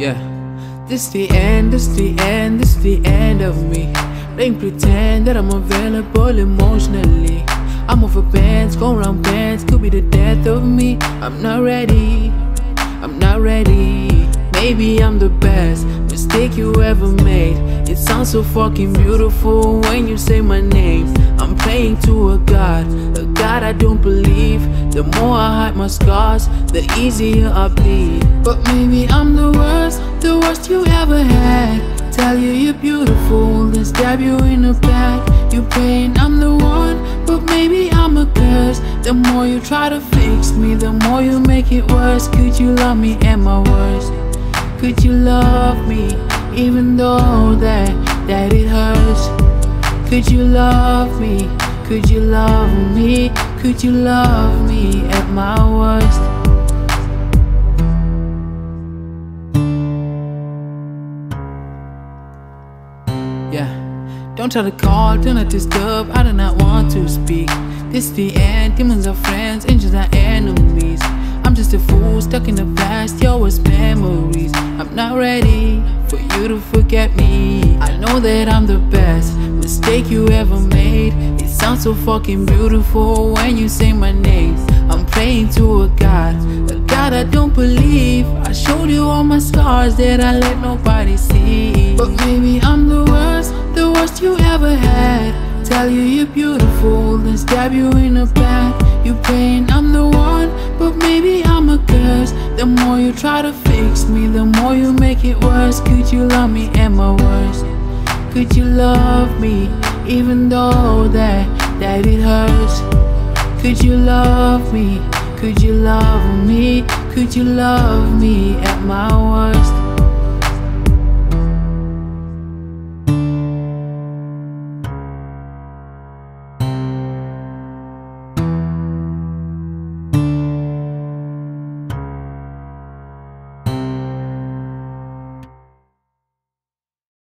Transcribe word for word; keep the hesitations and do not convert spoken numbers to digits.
Yeah, this the end, this the end, this the end of me. Don't pretend that I'm available emotionally. I'm over bands, go around bands, could be the death of me. I'm not ready, I'm not ready. Maybe I'm the best mistake you ever made. It sounds so fucking beautiful when you say my name. I'm praying to a God, a God I don't believe. The more I hide my scars, the easier I bleed. But maybe I'm the worst, the worst you ever had. Tell you you're beautiful, then stab you in the back. You praying I'm the one, but maybe I'm a curse. The more you try to fix me, the more you make it worse. Could you love me at my worst? Could you love me, even though that, that it hurts? Could you love me, could you love me? Could you love me at my worst? Yeah, don't try to call, do not disturb, I do not want to speak. This the end, demons are friends, angels are enemies. I'm just a fool stuck in the past, your worst memories. I'm not ready for you to forget me. I know that I'm the best mistake you ever made. It sounds so fucking beautiful when you say my name. I'm praying to a God, a God I don't believe. I showed you all my scars that I let nobody see. But maybe I'm the worst, the worst you ever had. Tell you you're beautiful, then stab you in the back. You praying I'm the one, but maybe I'm a curse. The more you try to fix me, the more you make it worse. Could you love me at my worst? Could you love me, even though that, that it hurts? Could you love me, could you love me? Could you love me at my